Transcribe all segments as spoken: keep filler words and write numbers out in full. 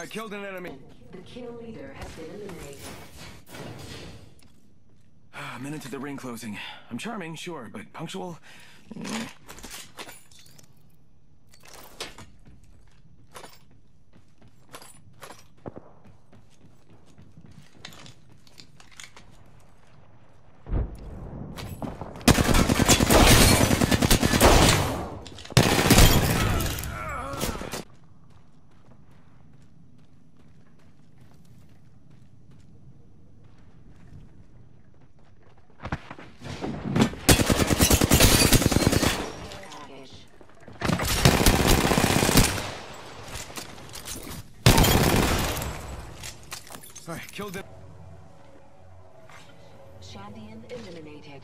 killed an enemy. The kill leader has been eliminated. A minute to the ring closing. I'm charming, sure, but punctual? Mm. Sorry, killed it. Champion eliminated.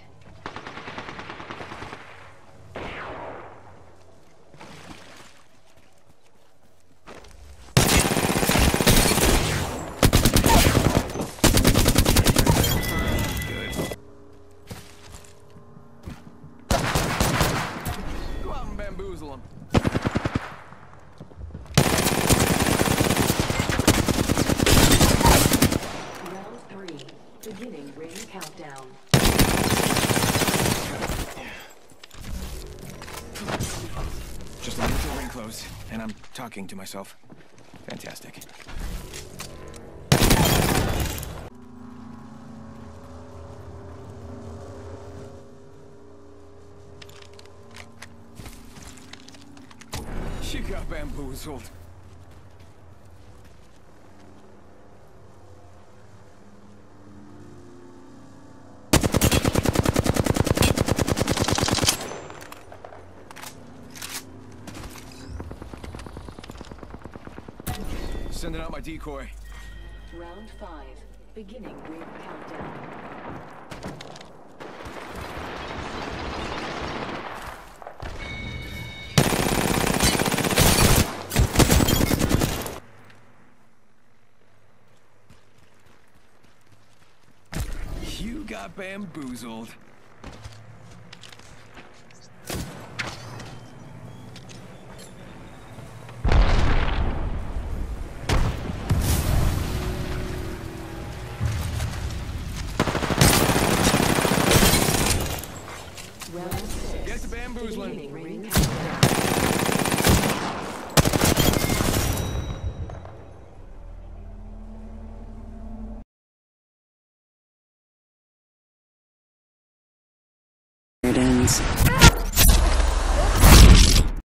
Go out and bamboozle him. Round three. Beginning ring countdown. Just a minute till ring close, and I'm talking to myself. Fantastic. She got bamboozled. Sending out my decoy. Round five. Beginning ring countdown. You got bamboozled. Round six. Get the bamboozling. Beginning ring countdown. It ends.